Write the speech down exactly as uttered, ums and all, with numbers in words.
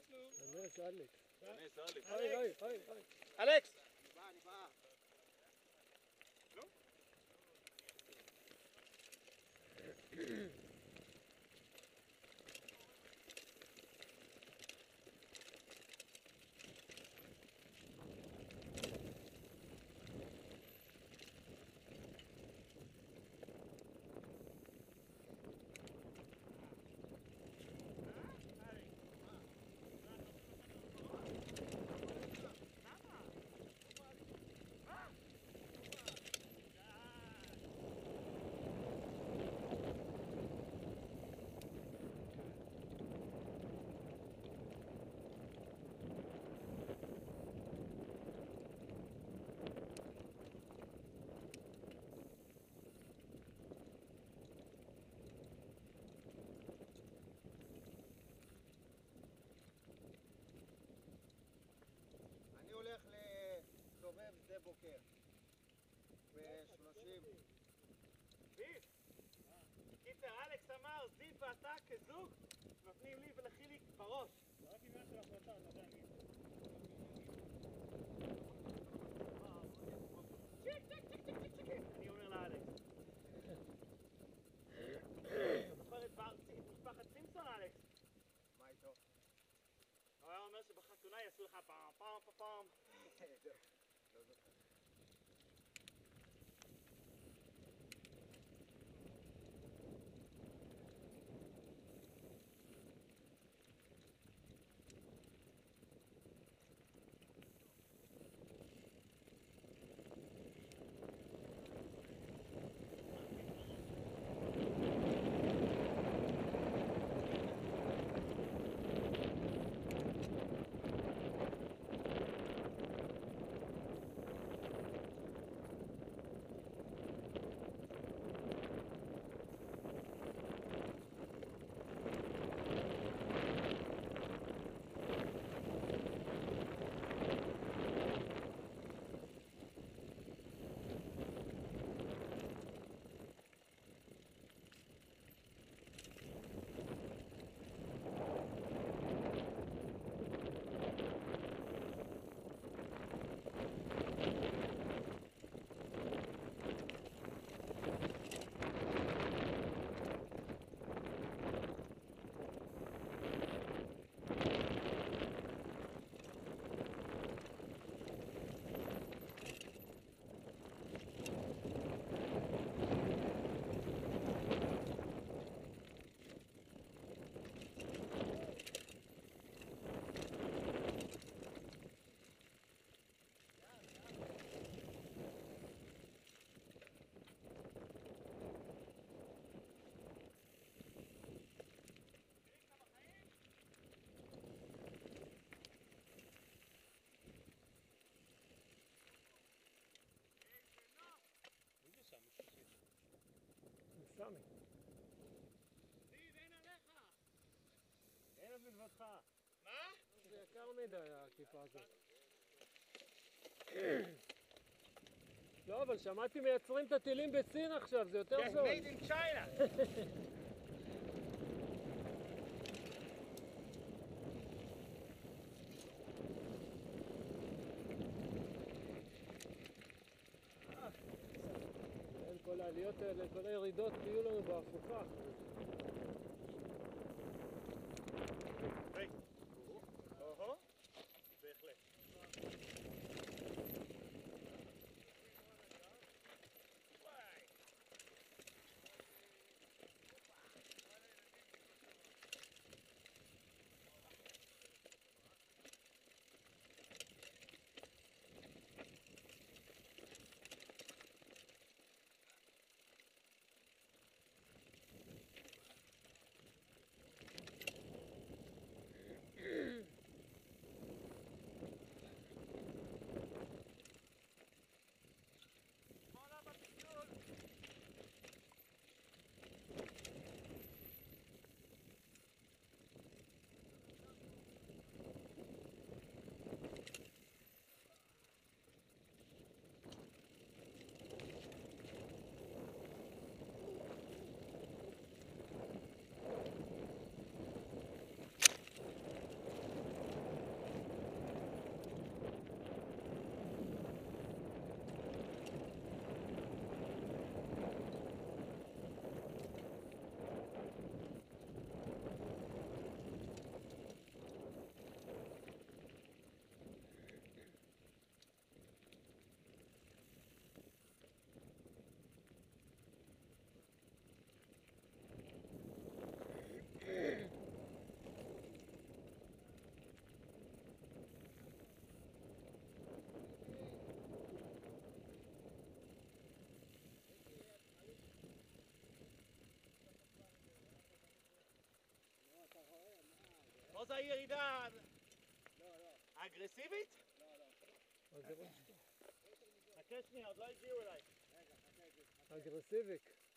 אלכס, אלכס. אלכס, אלכס. היי, היי, היי, היי. אלכס! אני בא, אני בא. אני הולך לסובב שדה בוקר ב-שלושים. זיו! קיצר, אלכס אמר, זיו ואתה כזוג נותנים לי ולחיליק בראש. זה רק עניין של החלטה, אתה יודע להגיד. צ'יק, צ'יק, צ'יק, צ'יק, צ'יק, צ'יק. אני אומר לאלכס. אתה זוכר את משפחת סימפסון, אלכס? מה איתו? הוא היה אומר שבחתונה יעשו לך פעם, פעם, פעם, פעם. לא זוכר. סמי. זיו, אין עליך! אין אז מלבדך. מה? זה יקר מדי הכיפה הזאת. לא, אבל שמעתי מייצרים את הטילים בסין עכשיו, זה יותר זול. Made in China! כל העליות האלה, כל הירידות יהיו לנו בהפוכה. היי. אוהו. בהחלט. פה זו הירידה לא, לא, האגרסיבית? לא, לא. אגר- חכה שנייה, עוד לא הגיעו אליי. רגע, חכה, חכה. אגרסיביק.